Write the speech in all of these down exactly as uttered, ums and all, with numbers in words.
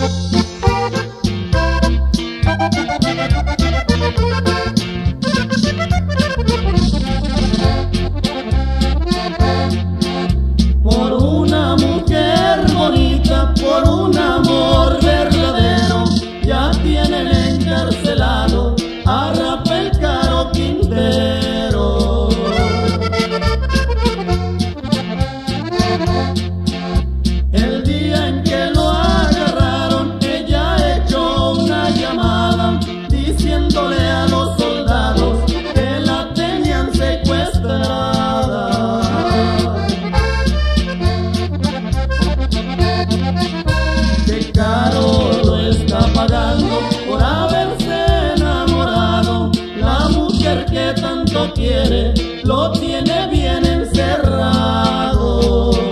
Por una mujer bonita, por un amor verdadero, ya tienen encarcelado a Rafael Caro Quintero. El día en que lo agarraron, ella echó una llamada diciéndole a los soldados que la tenían secuestrada. Que Caro lo está pagando por haberse enamorado. La mujer que tanto quiere lo tiene bien encerrado.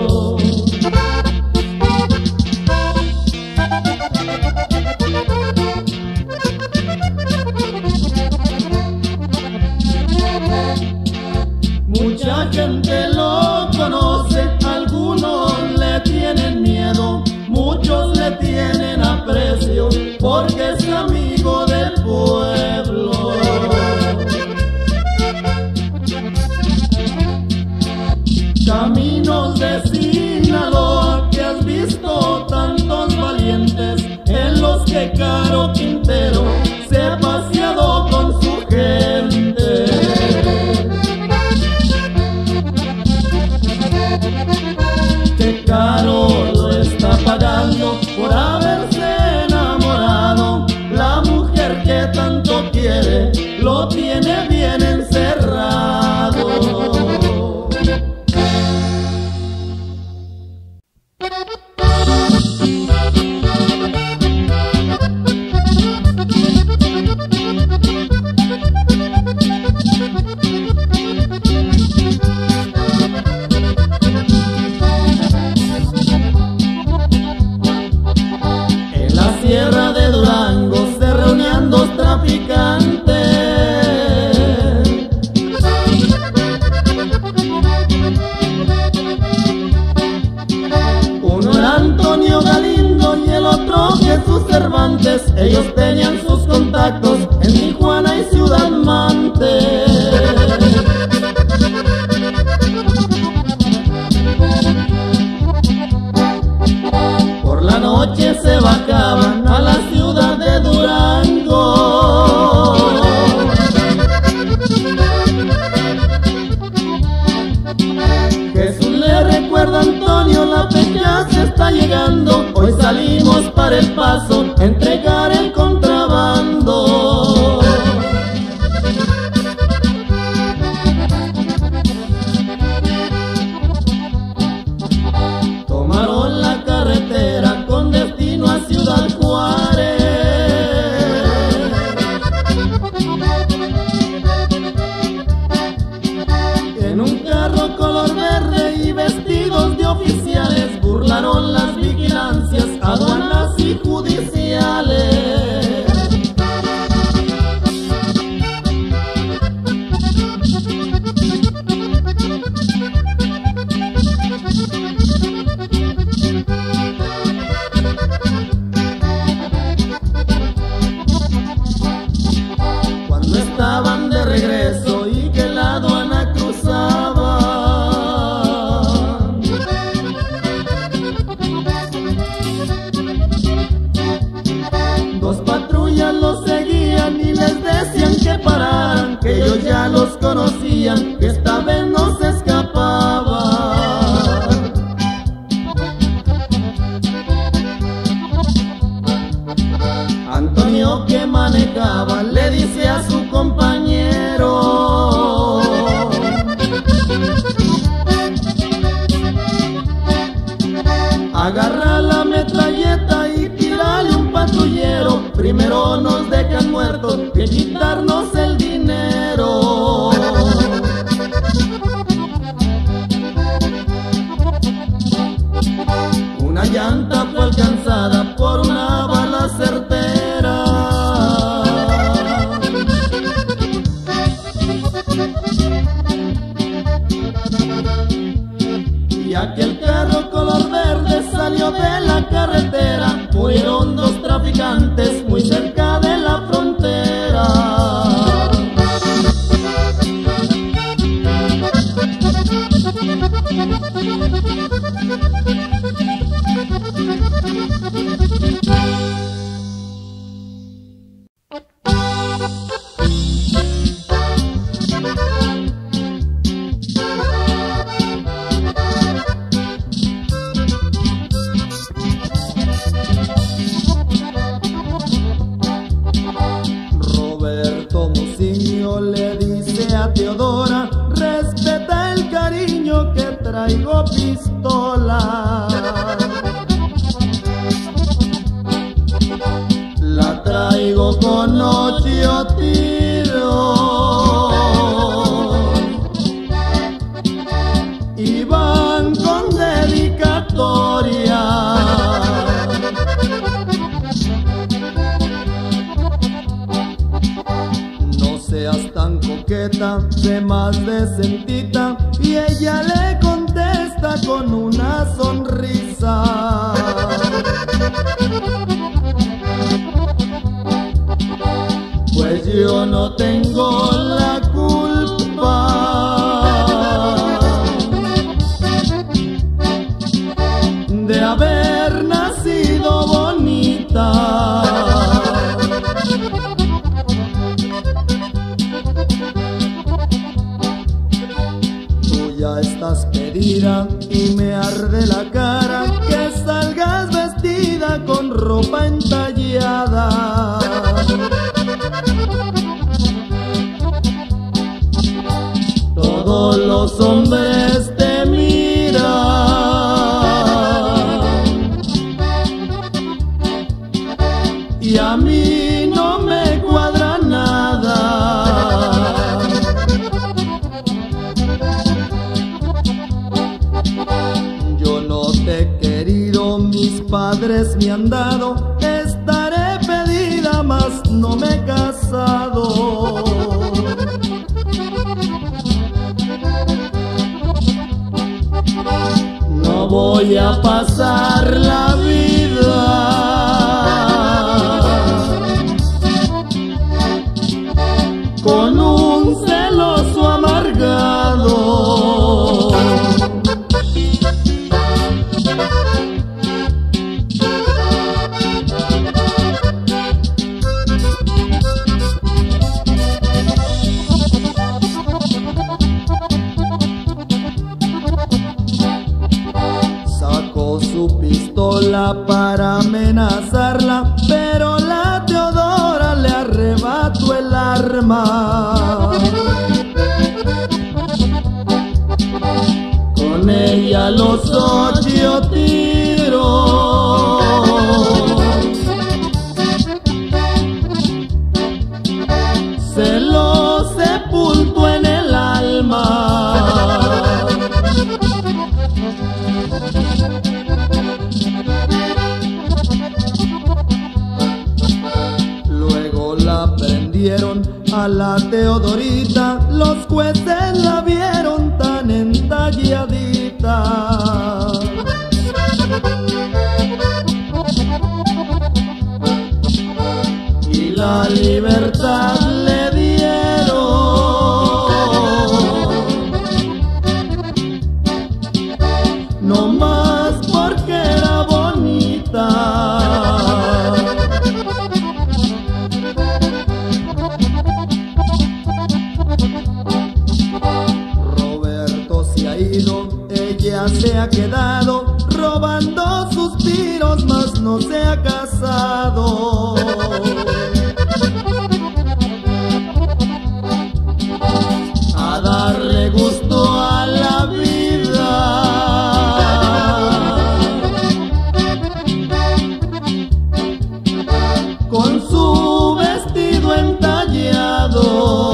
Mucha gente lo conoce, algunos le tienen miedo, muchos le tienen aprecio, porque es amigo del pueblo. Caminos de Sinaloa, que has visto tantos valientes, en los que Caro Quintero se ha paseado con su gente. Que Caro lo está pagando por haberse enamorado. La mujer que tanto quiere lo tiene bien encerrado. En la sierra de Durango se reunían dos traficantes. Uno era Antonio Galindo y el otro Jesús Cervantes. Ellos tenían sus contactos en Tijuana y Ciudad Mante. Por la noche se bajaban a la ciudad de Durango. Jesús le recuerda a Antonio, la fecha se está llegando. Hoy salimos para El Paso a entregar el contrabando. Tomaron la carretera con destino a Ciudad Juárez. En un carro color verde y vestidos de oficiales, burlaron las vigilancias, aduanas y judiciales. Cuando estaban de regreso y que la aduana cruzaba, dos patrullas los seguían y les decían que pararan, que ellos ya los conocían, que esta vez no se escapaba. Antonio, que manejaba, le dice a su compañero: agarra la metralleta y tírale un patrullero. Primero nos dejan muertos que quitarnos el dinero. Una llanta fue alcanzada por una bala certera. Y aquel carro color verde salió de la carretera. Fueron dos traficantes muy cerca de la frontera. Le dice a Teodora, respeta el cariño que traigo pistola. La traigo con ocho tiros y van con dedicatoria. Seas tan coqueta, sé más decentita, y ella le contesta con una sonrisa. Pues yo no tengo la culpa de haber nacido bonita. Ya estás pedida y me arde la cara que salgas vestida con ropa entallada. Todos los hombres te miran y a mí no me cuadra nada. Mis padres me han dado, estaré pedida, mas no me he casado. No voy a pasar la vida con un celoso amargado. Para amenazarla, pero la Teodora le arrebató el arma. Con ella los ocho tiros se los sepultó en el alma. A la Teodorita los jueces la vieron tan entalladita. Y la libertad le dieron, no más porque era bonita. Ella se ha quedado robando suspiros, mas no se ha casado. A darle gusto a la vida, con su vestido entallado.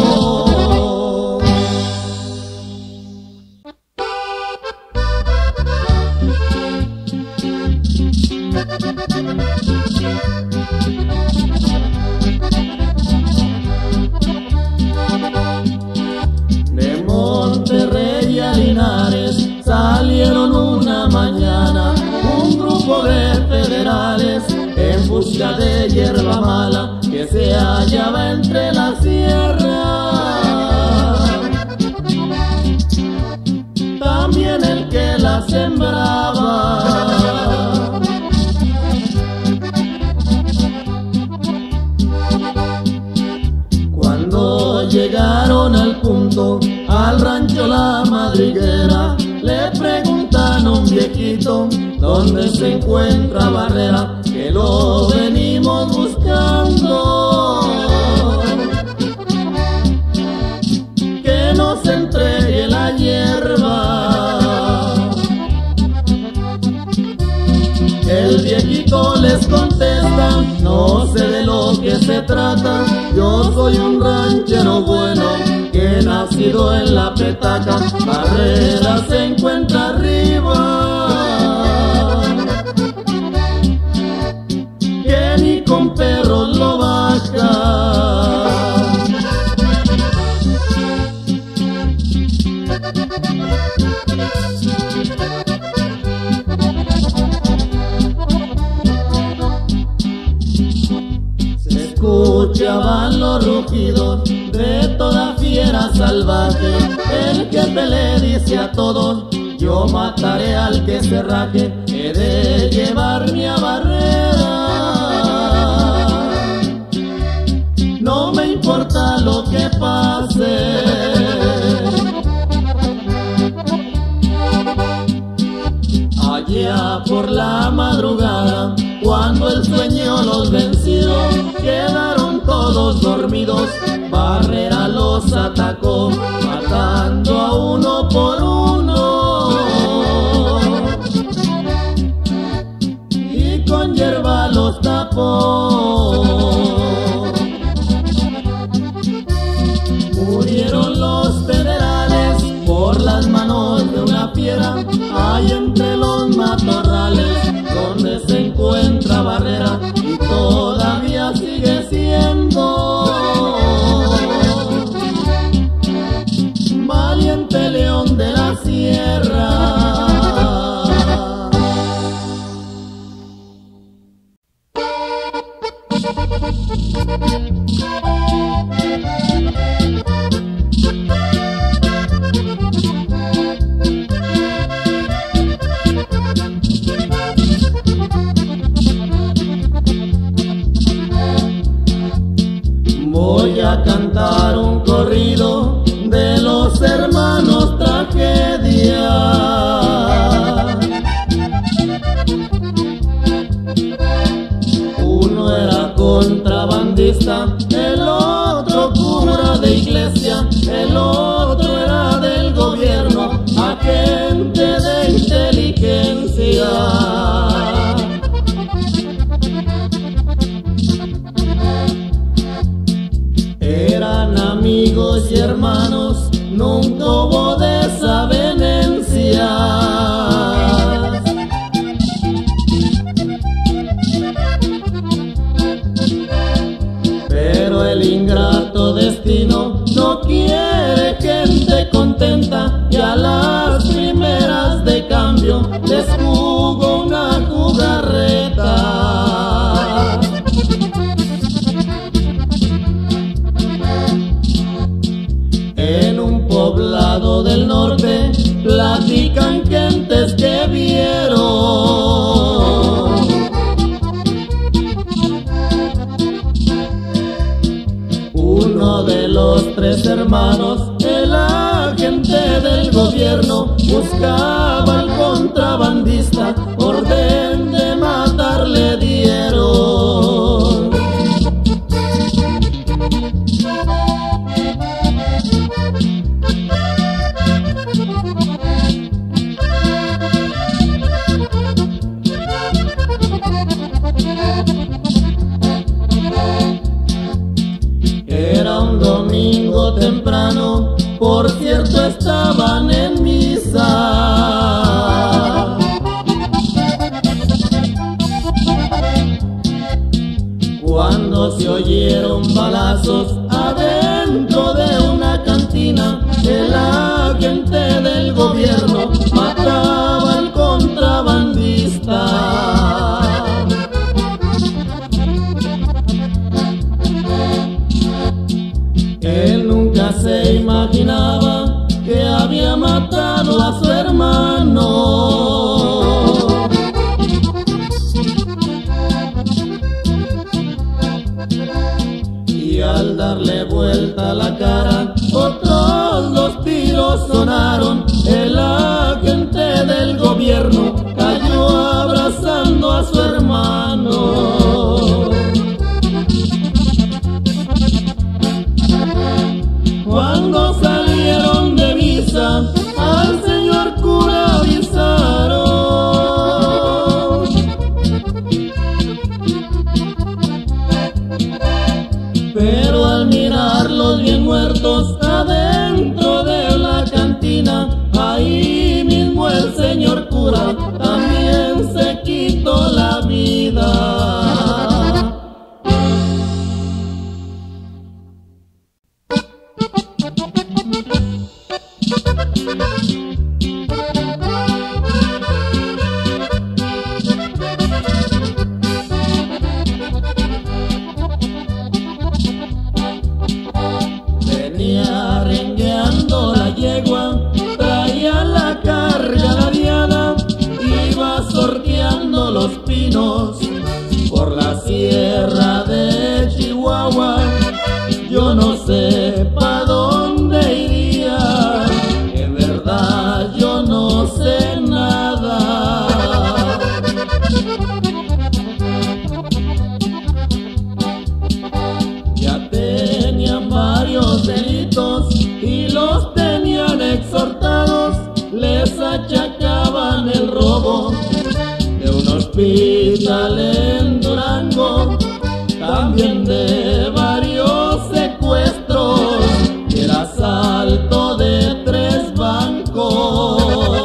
busca de hierba mala que se hallaba entre la sierra. También el que la sembraba. Cuando llegaron al punto, al rancho La Madriguera, le preguntan a un viejito dónde se encuentra Barrera, que lo venimos buscando, que nos entregue la hierba. El viejito les contesta: no sé de lo que se trata, yo soy un ranchero bueno que nacido en la petaca. Barrera se encuentra arriba, que ni con perros lo baja. Escuchaban los rugidos de toda fiera salvaje. El jefe le dice a todos: yo mataré al que se raje, he de llevarme a Barrera. No me importa lo que pase. Allá por la madrugada, cuando el sueño los venció, quedaron todos dormidos. Barrera los atacó, matando a uno por uno, y con hierba los tapó. Murieron los federales por las manos de una fiera, hay entre los matorrales donde se encuentra Barrera, y todavía sigue siendo valiente león de la sierra. Voy a cantar un corrido de los hermanos Tragedia. Uno era contrabandista, el otro cura de iglesia, el otro era del gobierno, agente de inteligencia. Eran amigos y hermanos, nunca hubo desavenencias. Pero el ingrato destino no quiere gente contenta, y a las primeras de cambio les jugó una jugarreta. En un poblado del norte platican gentes que vieron uno de los tres hermanos, el agente del gobierno, buscaba al contrabandista, orden de matar le dieron. Era un domingo temprano, por cierto estaban en misa. Cuando se oyeron balazos adentro de una cantina, el agente del gobierno mataba al contrabandista. imaginaba que había matado a su hermano. Y al darle vuelta la cara, otros los tiros sonaron. El agente del gobierno cayó abrazando a su hermano. Cuando salieron de misa, al señor cura avisaron. Pero al mirarlos bien muertos adentro de la cantina, ahí mismo el señor cura también se quitó la vida. Venía rengueando la yegua, traía la carga ladeada, iba sorteando los pinos por la sierra de Chihuahua. Yo no sé pa' dónde iría, en verdad yo no sé nada. Ya tenían varios delitos y los tenían exhortados, les achacaban el robo de un hospital en Durango, también de varios secuestros y el asalto de tres bancos.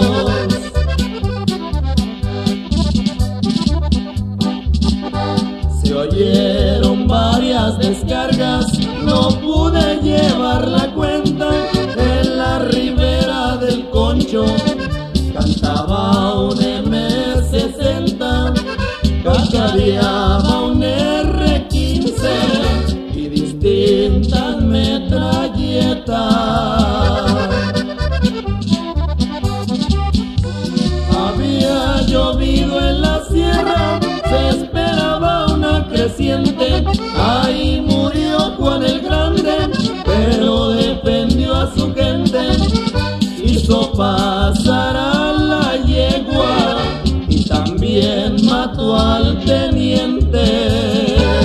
Se oyeron varias descargas, no pude llevar la cuenta. En la ribera del Concho cantaba un eme sesenta, cacareaba un erre quince y distintas metralletas. Había llovido en la sierra, se esperaba una creciente, ahí murió Juan el Grande, pero defendió a su gente, hizo pasar a la yegua y también mató al teniente.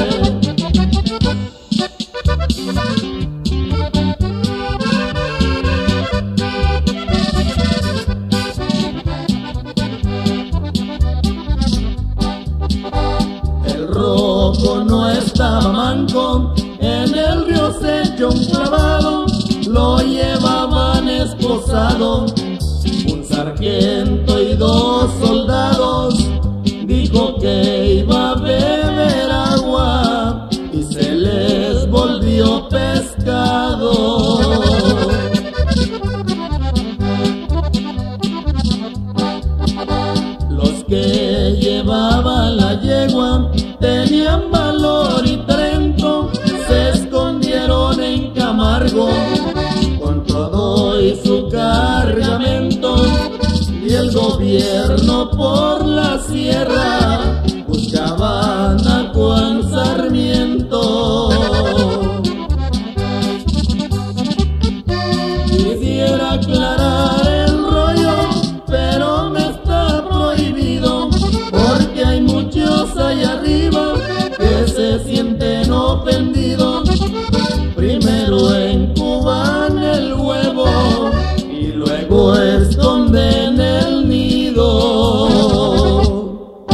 El rojo no estaba manco, en el río se echó un clavado, lo llevaban esposado un sargento y dos soldados. Dijo que iba a beber agua y se les volvió pescado. Los que llevaban la yegua tenían valor y talento, se escondieron en Camargo con todo y su cargamento, y el gobierno por la sierra buscaban a Juan Sarmiento. Quisiera aclarar el rollo, pero me está prohibido, porque hay muchos allá arriba que se sienten ofendidos. Primero encuban el huevo y luego esconden el nido.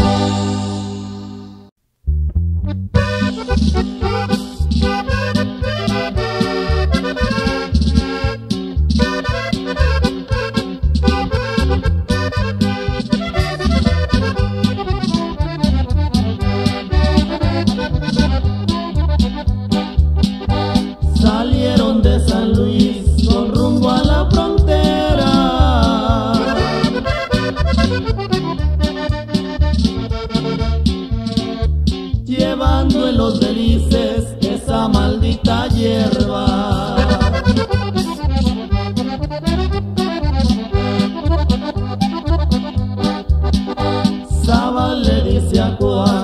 Salieron de San Luis con rumbo a la frontera, llevando en los belices esa maldita hierba.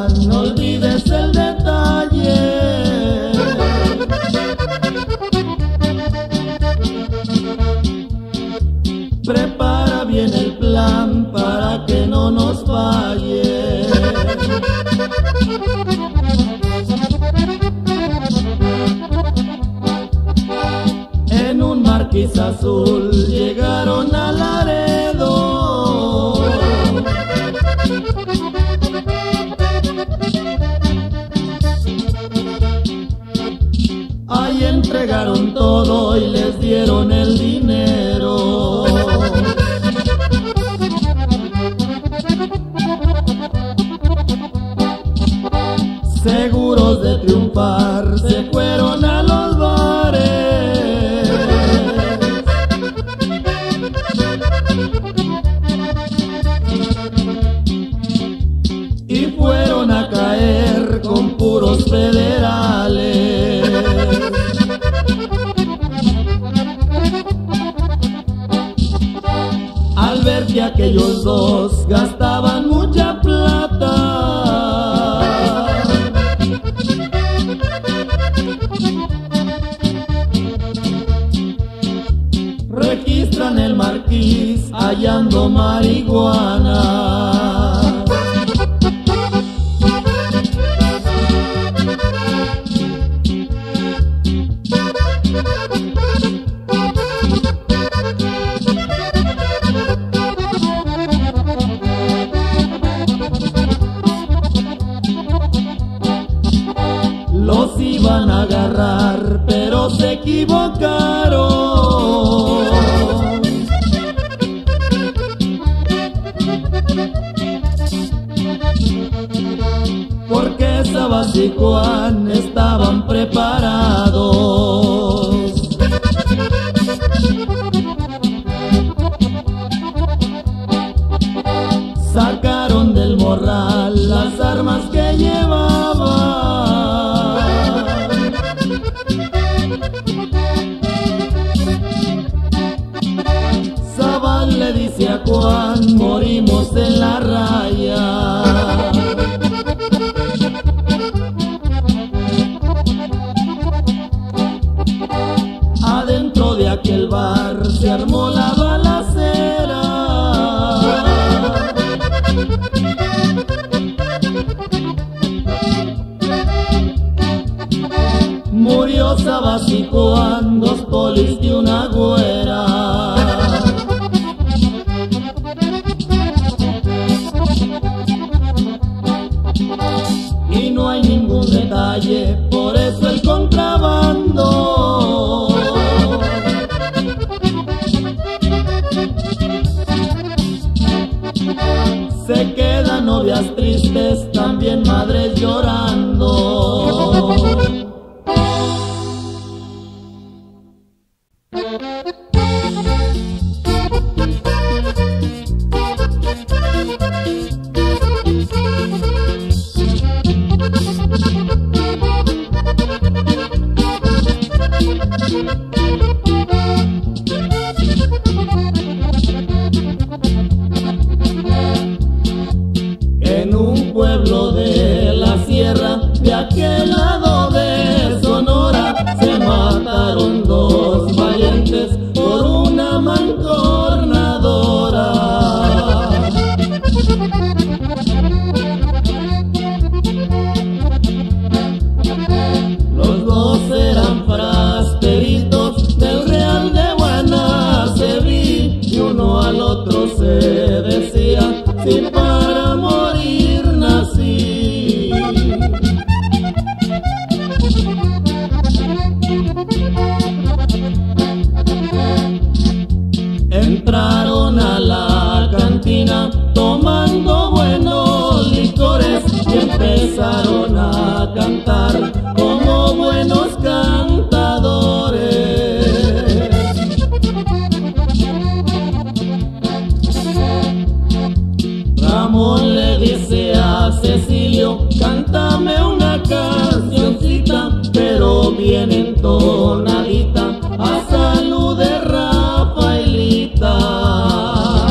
no olvides el detalle. Prepara bien el plan para que no nos falle. En un marquís azul llegaron a Laredo. Ahí entregaron todo y les dieron el dinero. Seguros de triunfar, se fueron a los bares. Y fueron a caer con puros federales. Al ver que aquellos dos gastaban mucha plata, registran el marquís hallando marihuana. Los iban a agarrar, pero se equivocaron. Porque Sabas y Juan estaban preparados. Sacaron del morral las armas que llevaban. Sabas le dice a Juan, morimos en la raya. Adentro de aquel bar se armó la balacera. Murió Sabas y Juan, dos polis y una güera. Y no hay ningún detalle, por eso el contrabando. Se quedan novias tristes, también madres llorando. En un pueblo de la sierra, de aquel lado de Sonora, se mataron dos valientes por una mancornadora. Los dos eran frasteritos del Real de Guanaceví, y uno al otro se decía: si para morir nací. Entraron a la cantina tomando buenos licores y empezaron a cantar como buenos cantadores. Ramón le dice a Cecilio: cántame una cancioncita, pero bien entonadita, a salud de Rafaelita. Thank you.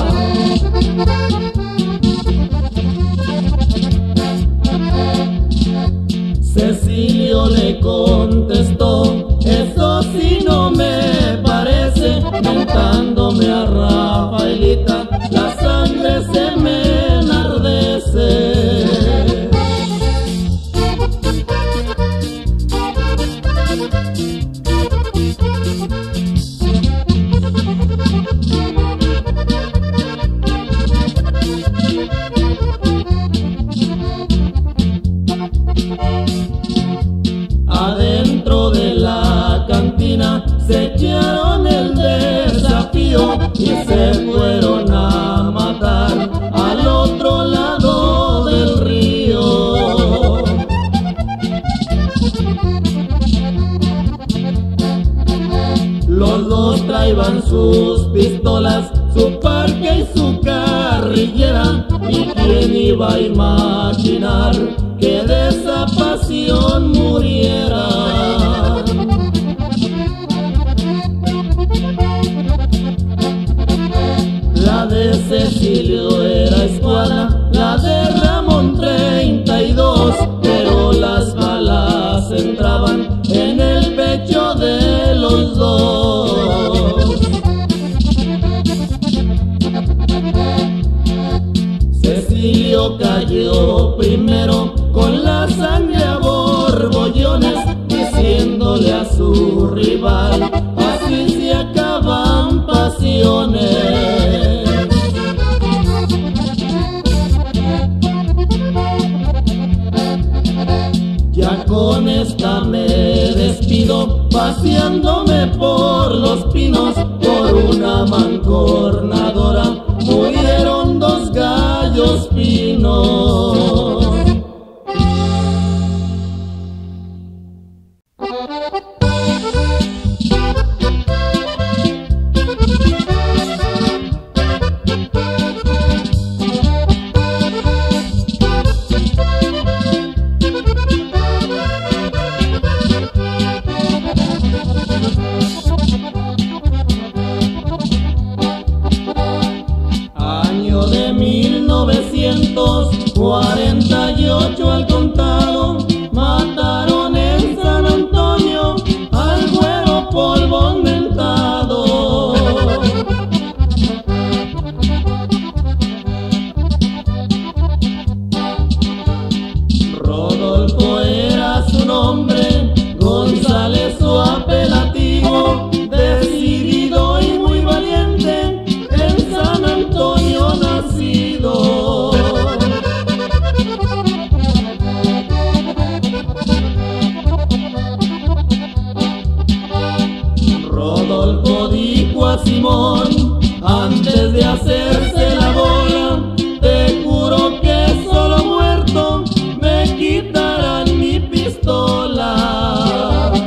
Cecilio le contestó: eso sí no me parece, mentándome a Rafaelita, la sangre se me enardece. Adentro de la cantina se echaron el desafío y se fueron a matar al otro lado del río. Los dos traían sus pistolas, su parque y su carrillera, y quién iba a imaginar que de esa pasión muriera. La de Cecilio era escuadra, la de Ramón treinta y dos, pero las balas entraban en el pecho de los dos. Cecilio cayó primero con la sangre a borbollones, diciéndole a su rival: así se acaban pasiones. Ya con esta me despido, paseándome por los pinos, por una mancornadora murieron dos gallos pinos. cuarenta y ocho al contado, mataron en San Antonio al güero polvo mentado. Rodolfo era su nombre, González su apelativo, decidido y muy valiente, en San Antonio nacido. Rodolfo dijo a Simón, antes de hacerse la bola: te juro que solo muerto me quitarán mi pistola.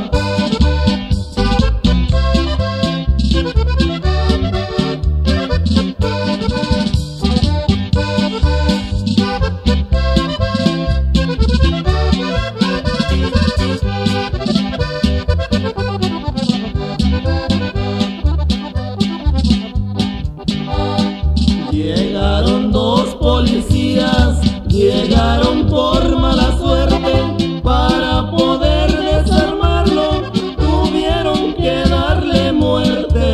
Llegaron dos policías, llegaron por mala suerte, para poder desarmarlo tuvieron que darle muerte.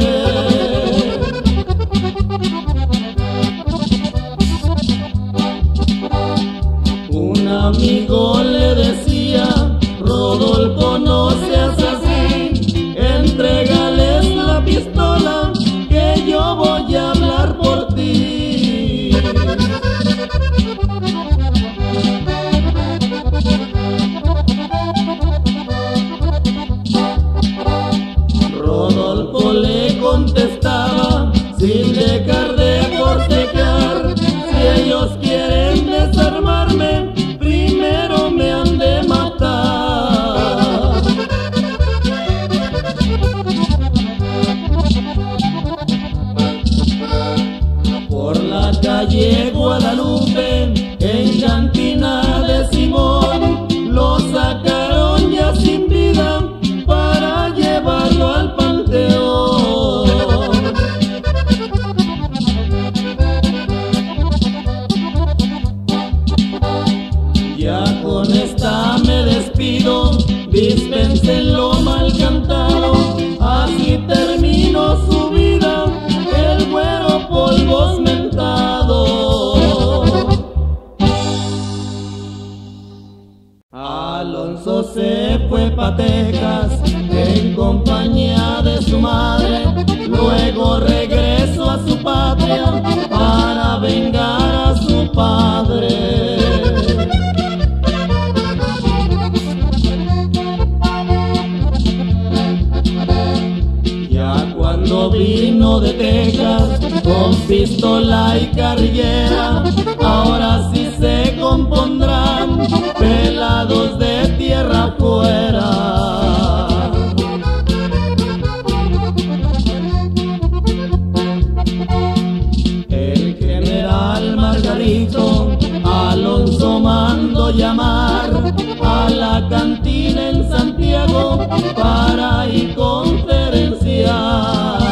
Un amigo le decía: Rodolfo, no seas así, entrégales la pistola que yo voy a hablar por ti. Rodolfo le contestaba sin dejar de forcejear: si ellos quieren desarmarme, primero me han de matar. Por la calle Guadalupe, en cantina de Simón, lo sacaron ya sin vida para llevarlo al panteón. Ya con esta me despido. pido, dispensen lo mal cantado, así terminó su vida el güero Polvos Mentado. Alonso se fue pa' Texas en compañía de su madre, luego regresó a su patria para vengar a su padre. Ya cuando vino de Texas con pistola y carrillera, ahora sí se compondrán pelados de tierra afuera. El general Margarito Alonso mandó llamar a la cantina en Santiago para ir conferenciar.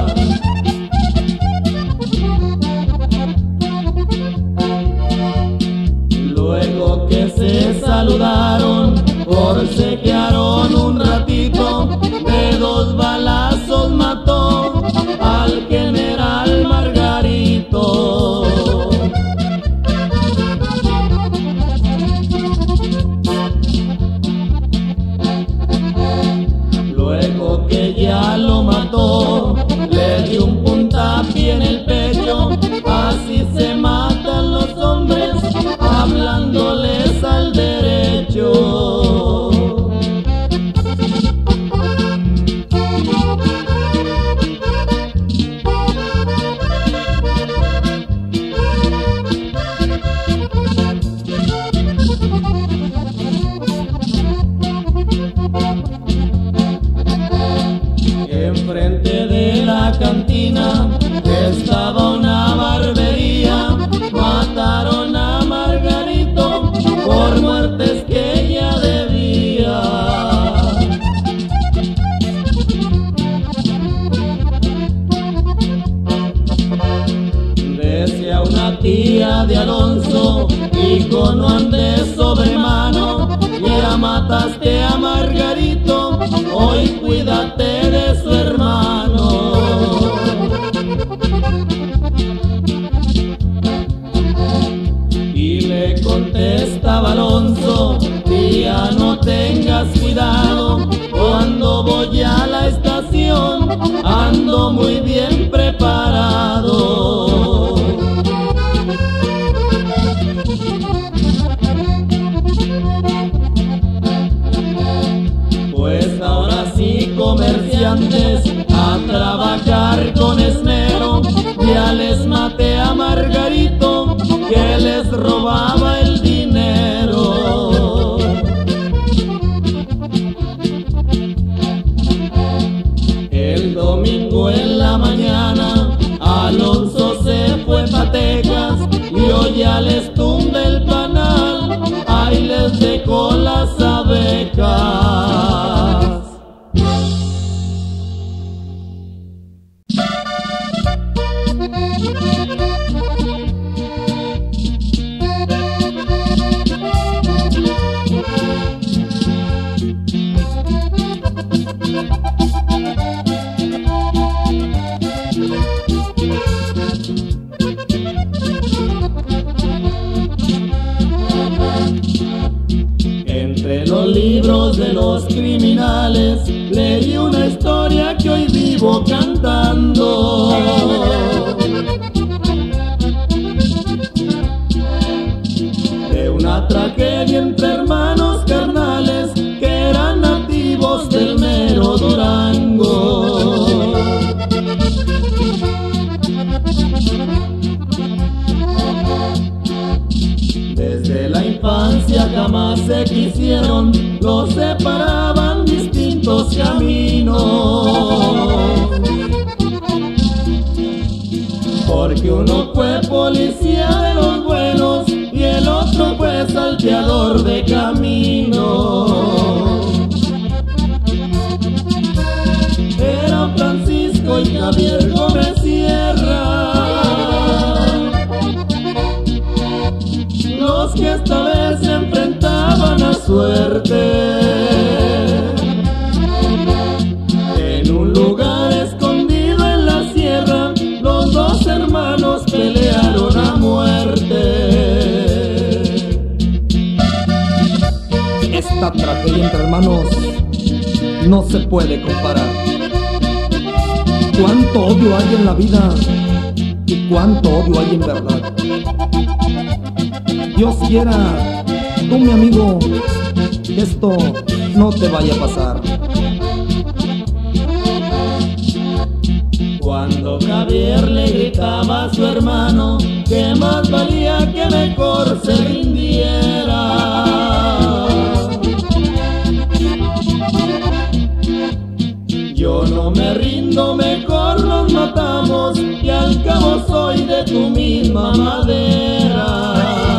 Luego que se saludaron, forcejearon un ratito, de dos balazos mató al general Margarito. Luego que ya lo mató, le dio un puntapié en el pecho, así se matan los hombres, hablándoles al derecho. Enfrente de la cantina estaba una barbería, mataron a Margarito por muertes que ella debía. Decía una tía de Alonso, hijo, no andes sobre mano, ya mataste a Margarito, hoy cuídate de su hermano. Y le contestaba Alonso, tía, no tengas cuidado, cuando voy a la estación ando muy bien preparado. Pues ahora sí, comerciantes, a trabajar con esmero, ya les maté a Margarito que les robaba el dinero. El domingo en la mañana Alonso se fue pa' Texas y hoy ya les tumbe el panal, ahí les dejó las abecas. Entre los libros de los criminales leí una historia que hoy vivo cantando. De una tragedia entre hermanos carnales que eran nativos del mero Durango. Desde la infancia jamás se quisieron, los separaban distintos caminos. Porque uno fue policía de los buenos y el otro fue salteador de camino. Eran Francisco y Javier Gómez Sierra, los que esta vez se enfrentaban a suerte. En un lugar escondido en la sierra, los dos hermanos pelearon a muerte. Esta tragedia entre hermanos no se puede comparar. Cuánto odio hay en la vida y cuánto odio hay en verdad. Dios quiera, tú mi amigo, que esto no te vaya a pasar. Cuando Javier le gritaba a su hermano que más valía que mejor se rindiera, yo no me rindo, mejor nos matamos, y al cabo soy de tu misma madera.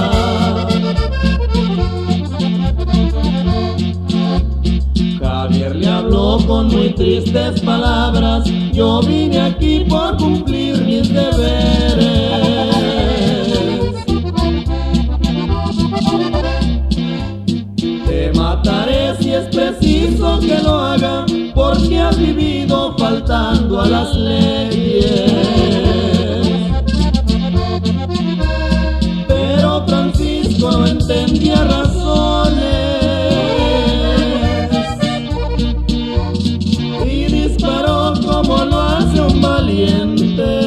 Javier le habló con muy tristes palabras: yo vine aquí por cumplir mis deberes. Te mataré si es preciso que lo haga, porque has vivido faltando a las leyes. Pero Francisco no entendía razones y disparó como lo hace un valiente.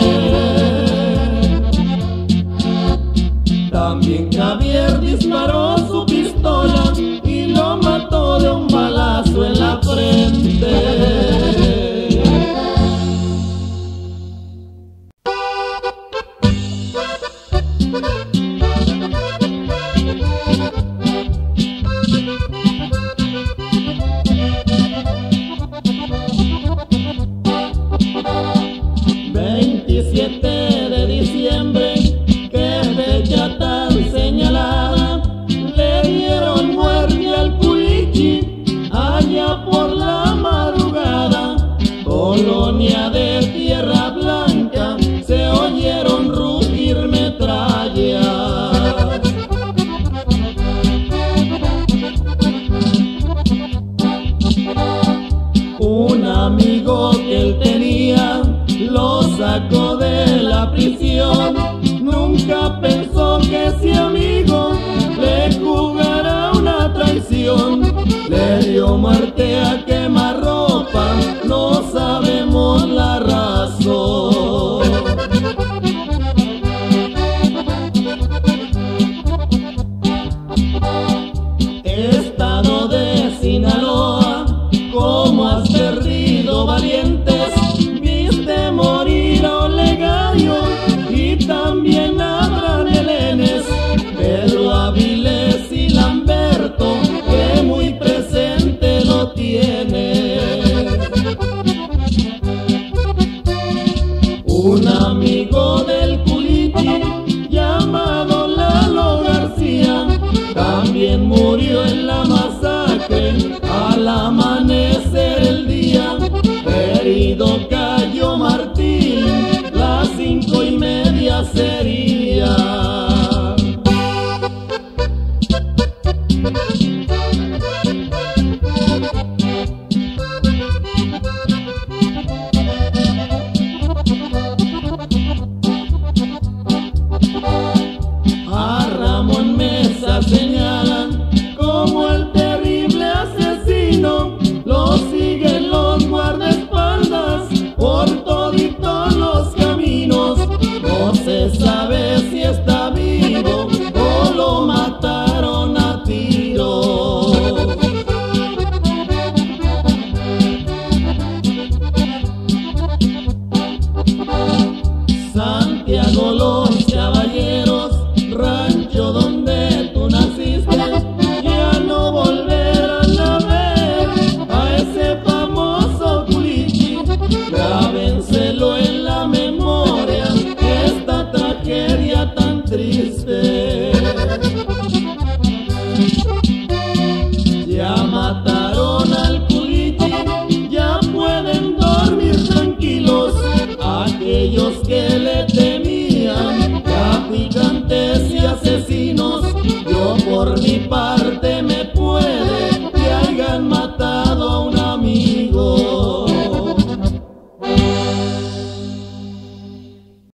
También Javier disparó su pistola y lo mató de un balazo en la frente. veintisiete de diciembre, qué fecha tan señalada, le dieron muerte al Culichi allá por la madrugada. Colonia de Tierra Blanca se oyeron rugir metrallas. Un amigo que él tenía lo sacó de la prisión. Nunca pensó que ese amigo le jugara una traición. Le dio muerte a quemarropa, no sabemos la razón. Estado de Sinaloa, ¿cómo has perdido valientes? Viste morir a Olegario y también a Abraham Elenes, Pedro Avilés y Lamberto, que muy presente lo tiene. Un amigo del Culichi llamado Lalo García también murió en la masacre al amanecer el día. Herido cayó Martín, las cinco y media sería. A Ramón Mesa señalan como el terrible asesino, lo siguen los guardaespaldas por toditos los caminos. No se sabe si está vivo o lo mataron a tiro. Santiago Los Caballeros, rancho donde tú naciste, ya no volverán a ver a ese famoso Culichi. Grábenselo en la memoria, esta tragedia tan triste. Ya